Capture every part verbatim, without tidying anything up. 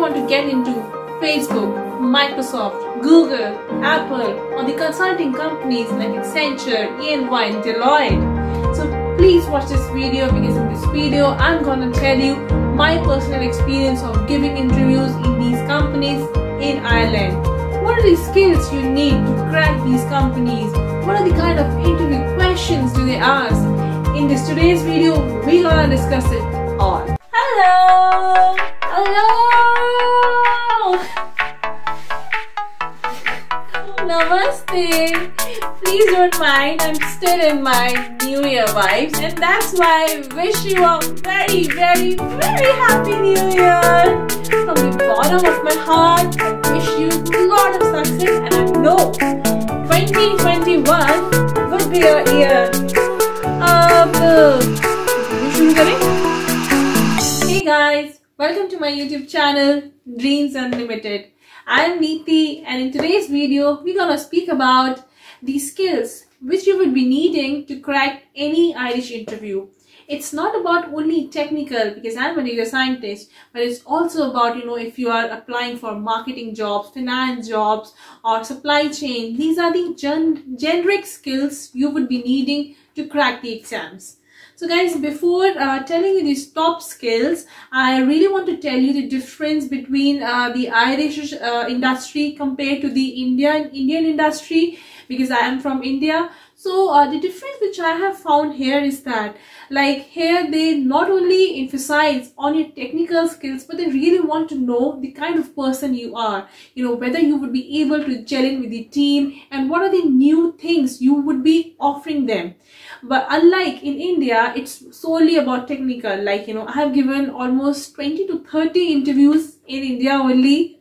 want to get into Facebook, Microsoft, Google, Apple, or the consulting companies like Accenture, E and Y, and Deloitte. So please watch this video, because in this video I'm going to tell you my personal experience of giving interviews in these companies in Ireland. What are the skills you need to crack these companies? What are the kind of interview questions do they ask? In this today's video, we're gonna discuss it all. Hello! Hello! Namaste! Please don't mind, I'm still in my New Year vibes, and that's why I wish you a very, very, very happy New Year! From the bottom of my heart, I wish you a lot of success, and I know twenty twenty-one would be a year of Hey guys, welcome to my YouTube channel Dreams Unlimited. I am Neeti, and in today's video we're gonna speak about the skills which you would be needing to crack any Irish interview. It's not about only technical, because I'm a data scientist, but it's also about, you know, if you are applying for marketing jobs, finance jobs, or supply chain. These are the gen generic skills you would be needing to crack the exams. So guys, before uh, telling you these top skills, I really want to tell you the difference between uh, the Irish uh, industry compared to the Indian Indian industry, because I am from India. So uh, the difference which I have found here is that, like, here they not only emphasize on your technical skills, but they really want to know the kind of person you are, you know, whether you would be able to gel in with the team and what are the new things you would be offering them. But unlike in India, it's solely about technical. Like, you know, I have given almost twenty to thirty interviews in India only.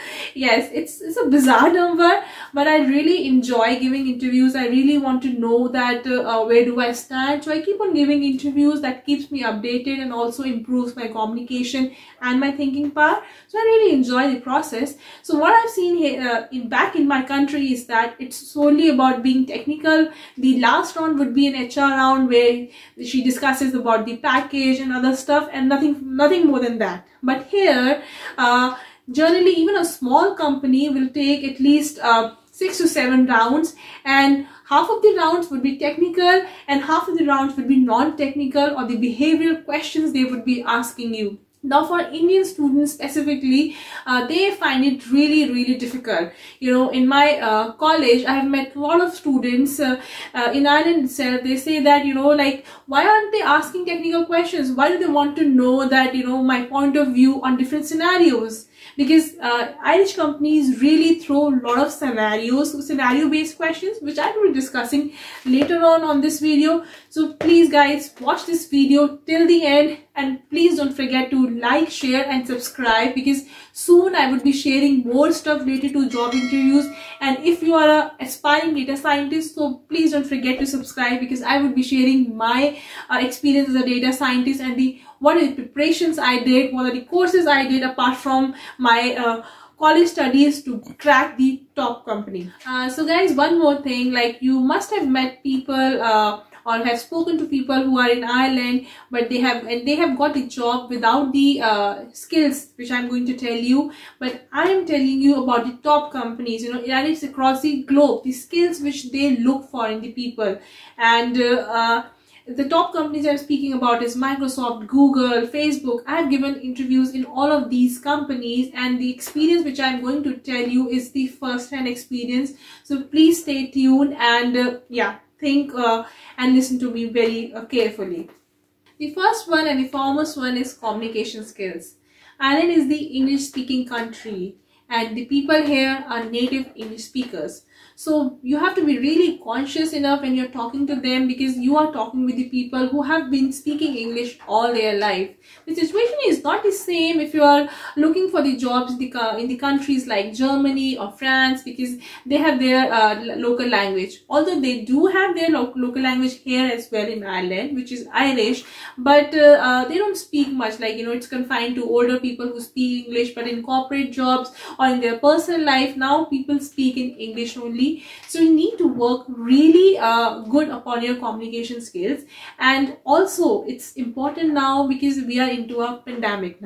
Yes, it's, it's a bizarre number, but I really enjoy giving interviews. I really want to know that uh, where do I stand. So I keep on giving interviews. That keeps me updated and also improves my communication and my thinking power. So I really enjoy the process. So what I've seen here uh, in back in my country is that it's solely about being technical. The last round would be an H R round where she discusses about the package and other stuff, and nothing nothing more than that. But here, uh, generally, even a small company will take at least uh, six to seven rounds, and half of the rounds would be technical and half of the rounds would be non-technical, or the behavioral questions they would be asking you. Now, for Indian students specifically, uh, they find it really, really difficult. You know, in my uh, college, I have met a lot of students uh, uh, in Ireland itself. They say that, you know, like, why aren't they asking technical questions? Why do they want to know that, you know, my point of view on different scenarios? Because uh, Irish companies really throw a lot of scenarios, scenario-based questions, which I will be discussing later on on this video. So please guys, watch this video till the end, and please don't forget to like, share and subscribe, because soon I would be sharing more stuff related to job interviews. And if you are an aspiring data scientist, so please don't forget to subscribe, because I would be sharing my uh, experience as a data scientist and the what are the preparations I did, what are the courses I did apart from my uh, college studies to crack the top company. Uh, so guys, one more thing, like, you must have met people uh, or have spoken to people who are in Ireland, but they have and they have got the job without the uh, skills which I'm going to tell you. But I am telling you about the top companies, you know, and it's across the globe, the skills which they look for in the people. And uh, uh, the top companies I'm speaking about is Microsoft, Google, Facebook. I've given interviews in all of these companies, and the experience which I'm going to tell you is the first-hand experience. So please stay tuned and uh, yeah, think uh, and listen to me very uh, carefully. The first one and the foremost one is communication skills. Ireland is the English-speaking country, and the people here are native English speakers. So you have to be really conscious enough when you're talking to them, because you are talking with the people who have been speaking English all their life. The situation is not the same if you are looking for the jobs in the, in the countries like Germany or France, because they have their uh, local language. Although they do have their lo local language here as well in Ireland, which is Irish, but uh, uh, they don't speak much. Like, you know, it's confined to older people who speak English, but in corporate jobs or in their personal life, now people speak in English only. So you need to work really uh, good upon your communication skills. And also it's important now because we are into a pandemic now,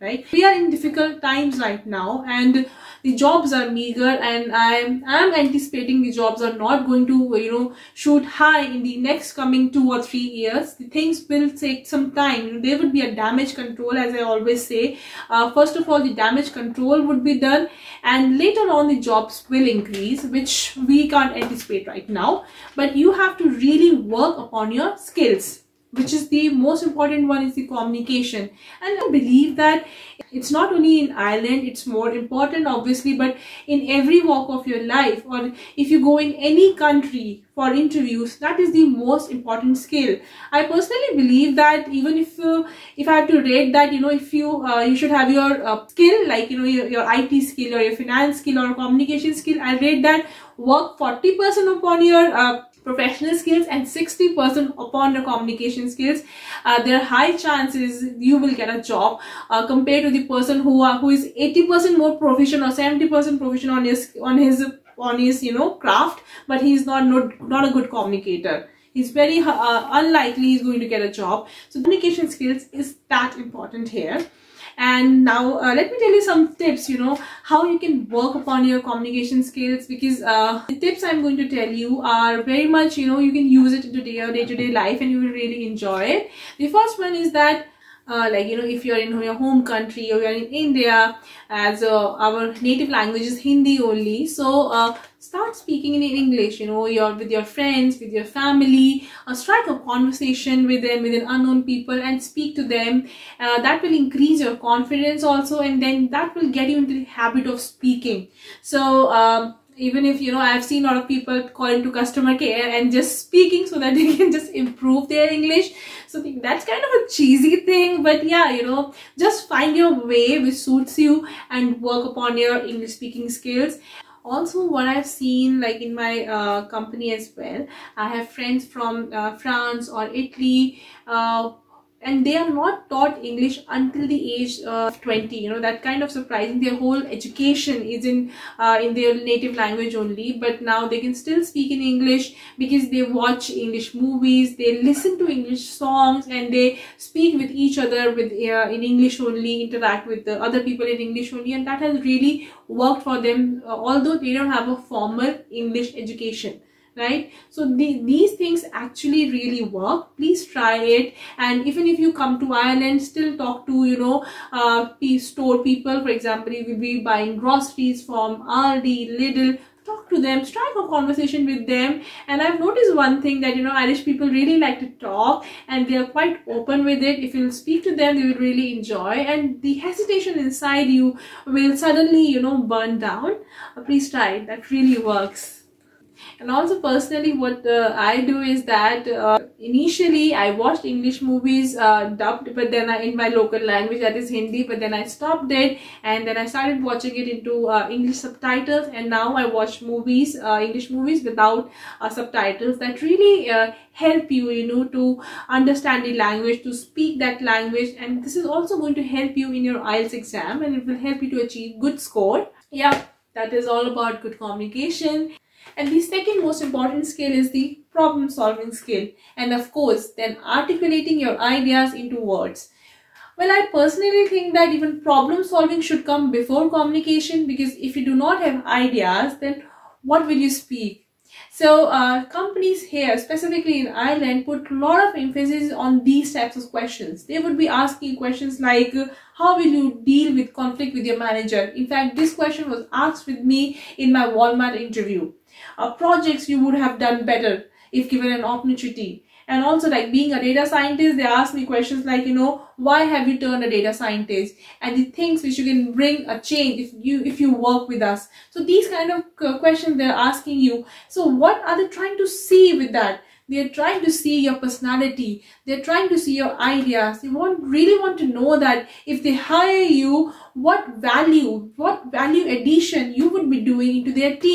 right? We are in difficult times right now, and the jobs are meager, and I'm I'm anticipating the jobs are not going to, you know, shoot high in the next coming two or three years. The things will take some time. You know, there would be a damage control, as I always say. Uh, first of all, the damage control would be done, and later on the jobs will increase, which we can't anticipate right now. But you have to really work upon your skills, which is the most important one, is the communication. And I believe that it's not only in Ireland, it's more important obviously, but in every walk of your life, or if you go in any country for interviews, that is the most important skill. I personally believe that even if uh, if I have to rate that, you know, if you uh, you should have your uh, skill, like, you know, your, your I T skill or your finance skill or communication skill, I rate that work forty percent upon your uh, professional skills and sixty percent upon the communication skills. Uh, there are high chances you will get a job uh, compared to the person who are who is eighty percent more proficient or seventy percent proficient on his on his on his you know craft, but he's not not, not a good communicator. He's very uh, unlikely he's going to get a job. So communication skills is that important here. And now uh, let me tell you some tips, you know, how you can work upon your communication skills, because uh, the tips I'm going to tell you are very much, you know, you can use it into your day-to-day life and you will really enjoy it. The first one is that Uh, like, you know, if you're in your home country or you're in India, as uh, our native language is Hindi only, so uh, start speaking in English, you know, you're with your friends, with your family, uh, strike a conversation with them, with an unknown people, and speak to them. Uh, that will increase your confidence also, and then that will get you into the habit of speaking. So um, even if, you know, I've seen a lot of people call into customer care and just speaking so that they can just improve their English. So that's kind of a cheesy thing, but yeah, you know, just find your way which suits you and work upon your English speaking skills. Also, what I've seen, like in my uh, company as well, I have friends from uh, France or Italy, uh, and they are not taught English until the age of twenty. You know, that kind of surprising. Their whole education is in uh, in their native language only, but now they can still speak in English because they watch English movies, they listen to English songs, and they speak with each other with uh, in English only, interact with the other people in English only, and that has really worked for them, uh, although they don't have a formal English education. Right? So the, these things actually really work. Please try it. And even if you come to Ireland, still talk to, you know, uh, store people. For example, you will be buying groceries from Aldi, Lidl. Talk to them, strike a conversation with them. And I've noticed one thing, that, you know, Irish people really like to talk and they are quite open with it. If you speak to them, they will really enjoy, and the hesitation inside you will suddenly, you know, burn down. Uh, please try it. That really works. And also personally, what uh, I do is that uh, initially I watched English movies uh, dubbed, but then I, in my local language, that is Hindi, but then I stopped it, and then I started watching it into uh, English subtitles, and now I watch movies, uh, English movies without uh, subtitles. That really uh, help you, you know, to understand the language, to speak that language, and this is also going to help you in your I E L T S exam, and it will help you to achieve good score. Yeah, that is all about good communication. And the second most important skill is the problem solving skill, and of course then articulating your ideas into words. Well, I personally think that even problem solving should come before communication, because if you do not have ideas, then what will you speak? So uh, companies here, specifically in Ireland, put a lot of emphasis on these types of questions. They would be asking questions like, uh, how will you deal with conflict with your manager? In fact, this question was asked with me in my Walmart interview. Uh, projects you would have done better if given an opportunity. And also, like being a data scientist, they ask me questions like, you know, why have you turned a data scientist, and the things which you can bring a change if you if you work with us. So these kind of questions they're asking you. So what are they trying to see with that? They're trying to see your personality. They're trying to see your ideas. They want really want to know that if they hire you, what value, what value addition you would be doing into their team.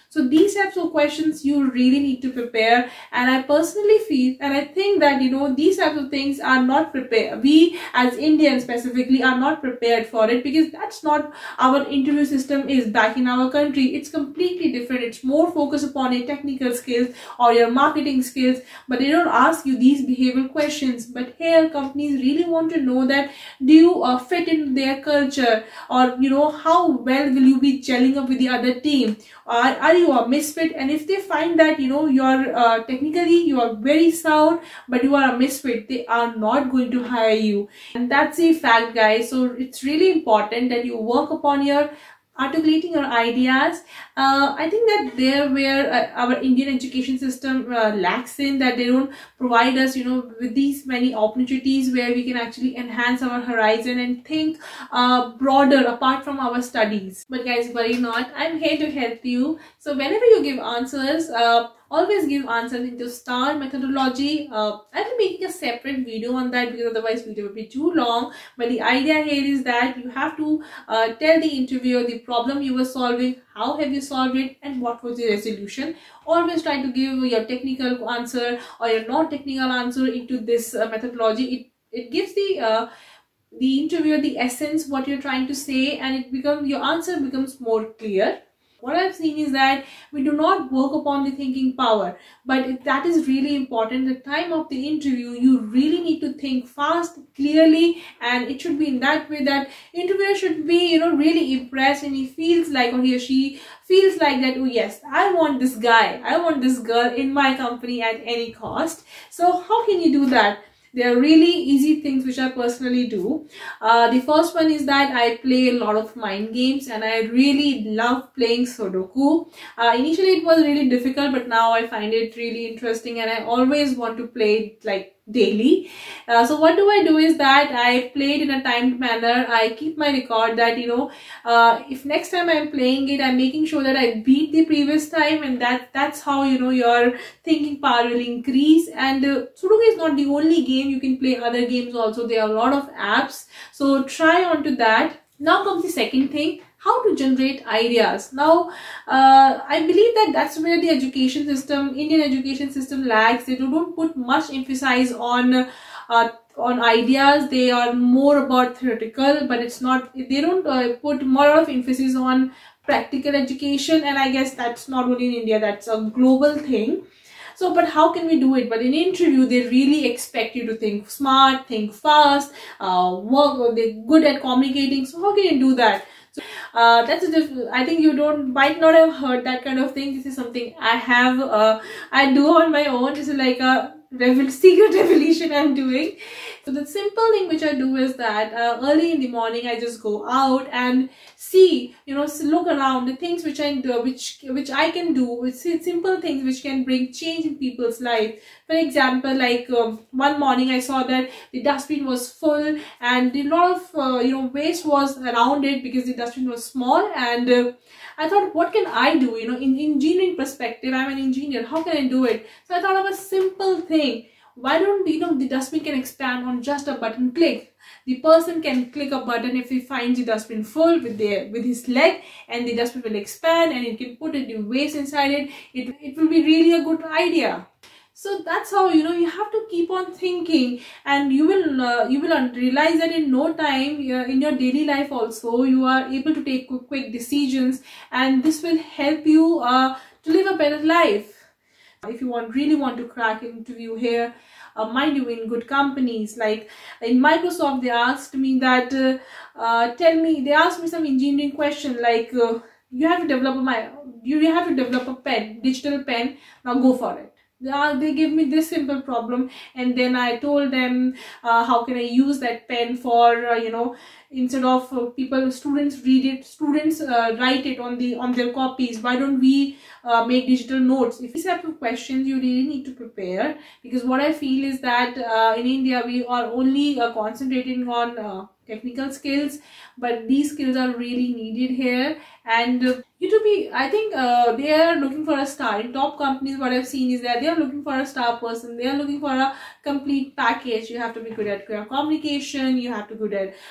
So these types of questions you really need to prepare, and I personally feel and I think that you know these types of things are not prepared. We as Indians specifically are not prepared for it, because that's not our interview system is back in our country. It's completely different. It's more focused upon your technical skills or your marketing skills, but they don't ask you these behavioral questions. But here companies really want to know that do you uh, fit in their culture, or you know how well will you be gelling up with the other team, or are you a misfit? And if they find that you know you're uh, technically you are very sound but you are a misfit, they are not going to hire you. And that's a fact, guys. So it's really important that you work upon your articulating your ideas. uh, I think that there where uh, our Indian education system uh, lacks in, that they don't provide us you know with these many opportunities where we can actually enhance our horizon and think uh, broader apart from our studies. But guys, worry not, I'm here to help you. So whenever you give answers, uh, always give answers into STAR methodology. uh, I'll be making a separate video on that, because otherwise video will be too long. But the idea here is that you have to uh, tell the interviewer the problem you were solving, how have you solved it, and what was the resolution. Always try to give your technical answer or your non-technical answer into this uh, methodology. It, it gives the uh, the interviewer the essence what you're trying to say, and it becomes your answer becomes more clear. What I've seen is that we do not work upon the thinking power, but if that is really important. The time of the interview, you really need to think fast, clearly, and it should be in that way that interviewer should be, you know, really impressed, and he feels like, or he or she feels like that, oh yes, I want this guy, I want this girl in my company at any cost. So how can you do that? There are really easy things which I personally do. Uh, the first one is that I play a lot of mind games, and I really love playing Sudoku. Uh, initially it was really difficult, but now I find it really interesting, and I always want to play it like daily. Uh, so what do I do is that I play it in a timed manner. I keep my record that, you know, uh, if next time I'm playing it, I'm making sure that I beat the previous time, and that that's how, you know, your thinking power will increase. And uh, Sudoku is not the only game. You can play other games also. There are a lot of apps, so try onto that. Now comes the second thing, how to generate ideas. Now, uh, I believe that that's where the education system, Indian education system lags. They don't put much emphasis on uh, on ideas. They are more about theoretical, but it's not, they don't uh, put more of emphasis on practical education. And I guess that's not only in India, that's a global thing. So, but how can we do it? But in interview, they really expect you to think smart, think fast, uh, work, they're good at communicating. So how can you do that? So, uh, that's a diff I think you don't might not have heard that kind of thing. This is something I have, uh, I do on my own. This is like a revel secret revelation I'm doing. So the simple thing which I do is that uh, early in the morning I just go out and see, you know, look around the things which I do, which which I can do, which simple things which can bring change in people's life. For example, like um, one morning I saw that the dustbin was full, and a lot of uh, you know waste was around it because the dustbin was small. And uh, I thought, what can I do? You know, in engineering perspective, I'm an engineer. How can I do it? So I thought of a simple thing. Why don't, you know, the dustbin can expand on just a button click. The person can click a button if he finds the dustbin full with their with his leg, and the dustbin will expand, and it can put a new waste inside it. It, it will be really a good idea. So that's how, you know, you have to keep on thinking, and you will uh, you will realize that in no time uh, in your daily life also you are able to take quick, quick decisions, and this will help you uh, to live a better life. If you want really want to crack an interview here, uh, mind you, in good companies, like in Microsoft, they asked me that uh, uh, tell me, they asked me some engineering question like uh, you have to develop a my you have to develop a pen, digital pen. Now go for it. Uh, they gave me this simple problem, and then I told them uh, how can I use that pen for uh, you know, instead of uh, people students read it, students uh, write it on the on their copies, why don't we uh, make digital notes? If these type of questions you really need to prepare, because what I feel is that uh, in India we are only uh, concentrating on uh, technical skills, but these skills are really needed here. And uh, you to be, I think uh, they are looking for a star. In top companies, what I've seen is that they are looking for a star person. They are looking for a complete package. You have to be good at communication, you have to be good at art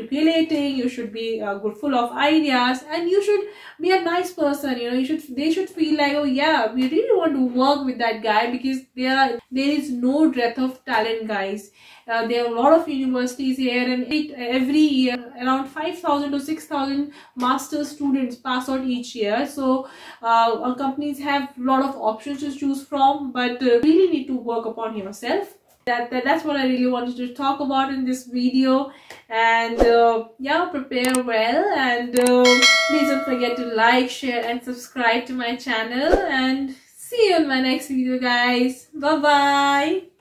articulating, you should be uh, good, full of ideas, and you should be a nice person. You know, you should they should feel like, oh yeah, we really want to work with that guy, because there are there is no dearth of talent, guys. Uh, there are a lot of universities here, and it, every year around five thousand to six thousand master's students pass out each year. So uh, our companies have a lot of options to choose from, but uh, really need to work upon yourself. That, that that's what I really wanted to talk about in this video. And uh, yeah, prepare well, and uh, please don't forget to like, share, and subscribe to my channel. And see you in my next video, guys. Bye bye.